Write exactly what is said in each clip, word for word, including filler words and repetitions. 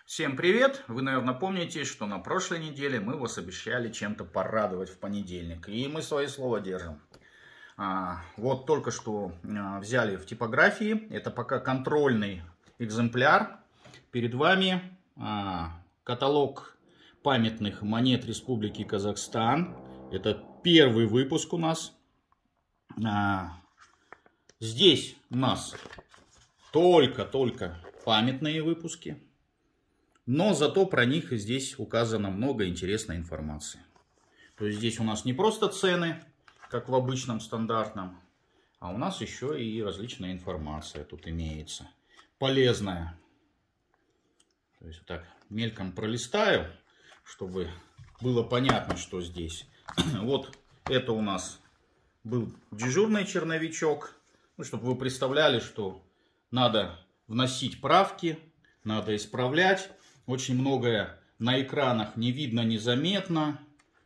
Всем привет! Вы, наверное, помните, что на прошлой неделе мы вас обещали чем-то порадовать в понедельник. И мы свое слово держим. А, вот только что а, взяли в типографии. Это пока контрольный экземпляр. Перед вами а, каталог памятных монет Республики Казахстан. Это первый выпуск у нас. А, здесь у нас только-только памятные выпуски. Но зато про них и здесь указано много интересной информации. То есть здесь у нас не просто цены, как в обычном стандартном, а у нас еще и различная информация тут имеется. Полезная. То есть так мельком пролистаю, чтобы было понятно, что здесь. Вот это у нас был дежурный черновичок. Ну, чтобы вы представляли, что надо вносить правки, надо исправлять. Очень многое на экранах не видно, незаметно.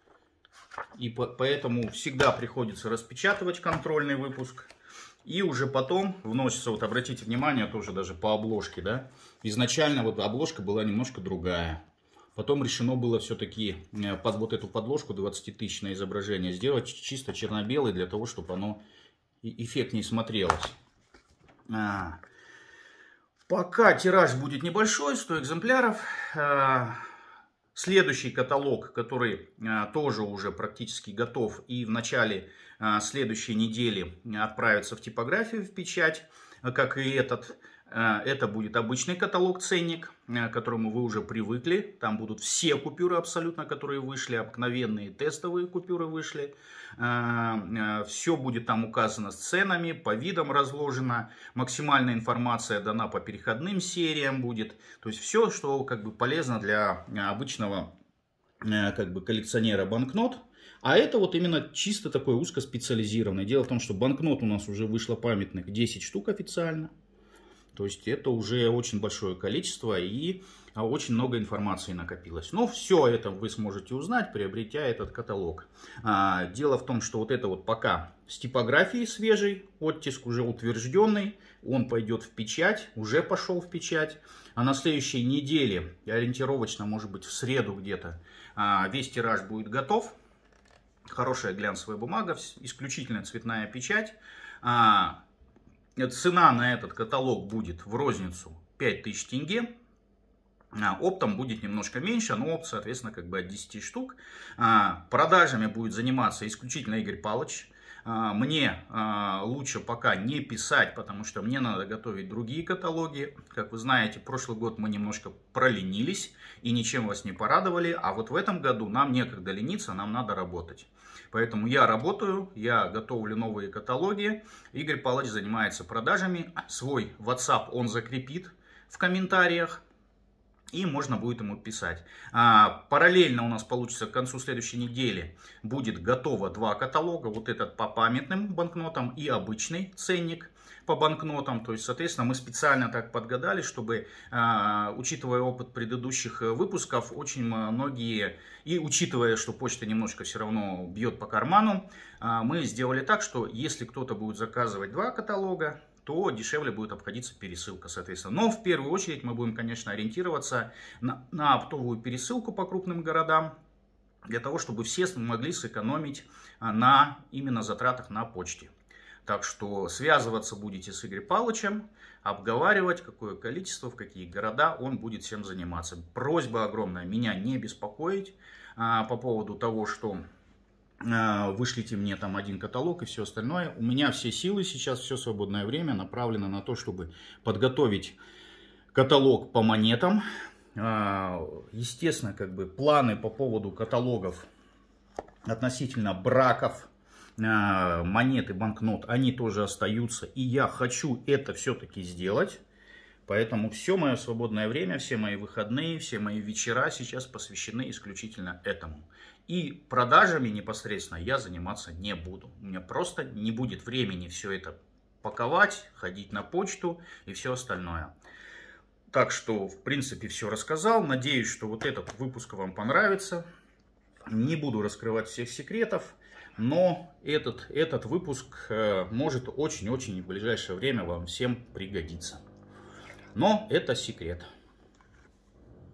И поэтому всегда приходится распечатывать контрольный выпуск. И уже потом вносится, вот обратите внимание, тоже даже по обложке, да. Изначально вот обложка была немножко другая. Потом решено было все-таки под вот эту подложку двадцатитысячное изображение сделать чисто черно-белый, для того, чтобы оно эффектнее смотрелось. А. Пока тираж будет небольшой, сто экземпляров. Следующий каталог, который тоже уже практически готов, и в начале следующей недели отправится в типографию, в печать, как и этот. Это будет обычный каталог-ценник, к которому вы уже привыкли. Там будут все купюры абсолютно, которые вышли, обыкновенные тестовые купюры вышли. Все будет там указано с ценами, по видам разложено. Максимальная информация дана по переходным сериям будет. То есть все, что как бы полезно для обычного как бы коллекционера банкнот. А это вот именно чисто такой узкоспециализированный. Дело в том, что банкнот у нас уже вышло памятных десять штук официально. То есть это уже очень большое количество и очень много информации накопилось. Но все это вы сможете узнать, приобретя этот каталог. Дело в том, что вот это вот пока с типографией свежий, оттиск уже утвержденный, он пойдет в печать, уже пошел в печать. А на следующей неделе, ориентировочно, может быть в среду где-то, весь тираж будет готов. Хорошая глянцевая бумага, исключительно цветная печать. Цена на этот каталог будет в розницу пять тысяч тенге. Оптом будет немножко меньше, но опт, соответственно, как бы от десяти штук. Продажами будет заниматься исключительно Игорь Павлович. Мне лучше пока не писать, потому что мне надо готовить другие каталоги. Как вы знаете, прошлый год мы немножко проленились и ничем вас не порадовали. А вот в этом году нам некогда лениться, нам надо работать. Поэтому я работаю, я готовлю новые каталоги. Игорь Павлович занимается продажами. Свой WhatsApp он закрепит в комментариях. И можно будет ему писать. А, параллельно у нас получится к концу следующей недели будет готово два каталога. Вот этот по памятным банкнотам и обычный ценник по банкнотам. То есть, соответственно, мы специально так подгадали, чтобы, а, учитывая опыт предыдущих выпусков, очень многие, и учитывая, что почта немножко все равно бьет по карману, а, мы сделали так, что если кто-то будет заказывать два каталога, то дешевле будет обходиться пересылка, соответственно. Но в первую очередь мы будем, конечно, ориентироваться на, на оптовую пересылку по крупным городам, для того, чтобы все могли сэкономить на именно затратах на почте. Так что связываться будете с Игорем Павловичем, обговаривать, какое количество, в какие города он будет всем заниматься. Просьба огромная меня не беспокоить а, по поводу того, что вышлите мне там один каталог и все остальное. У меня все силы сейчас, все свободное время направлено на то, чтобы подготовить каталог по монетам. Естественно, как бы планы по поводу каталогов относительно браков, монет и банкнот, они тоже остаются. И я хочу это все-таки сделать. Поэтому все мое свободное время, все мои выходные, все мои вечера сейчас посвящены исключительно этому. И продажами непосредственно я заниматься не буду. У меня просто не будет времени все это паковать, ходить на почту и все остальное. Так что, в принципе, все рассказал. Надеюсь, что вот этот выпуск вам понравится. Не буду раскрывать всех секретов, но этот, этот выпуск э, может очень-очень в ближайшее время вам всем пригодиться. Но это секрет.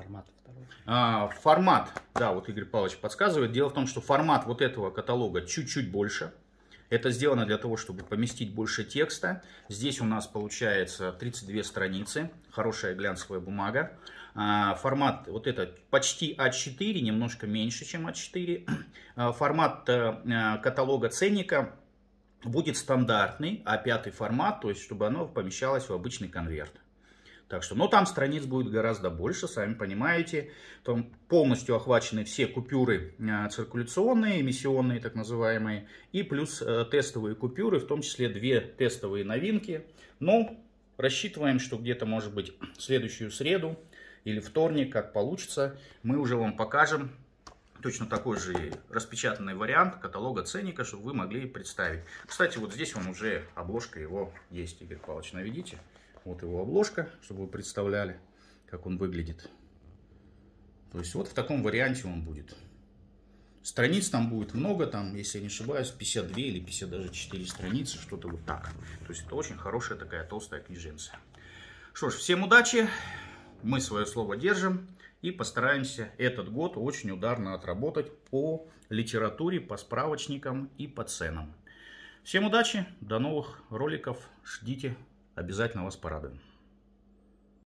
формат второй? А, формат, да, вот Игорь Павлович подсказывает. Дело в том, что формат вот этого каталога чуть-чуть больше. Это сделано для того, чтобы поместить больше текста. Здесь у нас получается тридцать две страницы, хорошая глянцевая бумага. А, формат вот это почти а четыре, немножко меньше, чем а четыре. А, формат а, каталога ценника будет стандартный а пять формат, то есть чтобы оно помещалось в обычный конверт. Так что, но там страниц будет гораздо больше, сами понимаете. Там полностью охвачены все купюры э, циркуляционные, эмиссионные так называемые, и плюс э, тестовые купюры, в том числе две тестовые новинки. Но рассчитываем, что где-то, может быть, в следующую среду или вторник, как получится, мы уже вам покажем точно такой же распечатанный вариант каталога ценника, чтобы вы могли представить. Кстати, вот здесь он уже, обложка его есть, Игорь Павлович, наведите. Вот его обложка, чтобы вы представляли, как он выглядит. То есть вот в таком варианте он будет. Страниц там будет много, там, если я не ошибаюсь, пятьдесят две или пятьдесят даже четыре страницы, что-то вот так. То есть это очень хорошая такая толстая книженция. Что ж, всем удачи, мы свое слово держим и постараемся этот год очень ударно отработать по литературе, по справочникам и по ценам. Всем удачи, до новых роликов, ждите. Обязательно вас порадуем.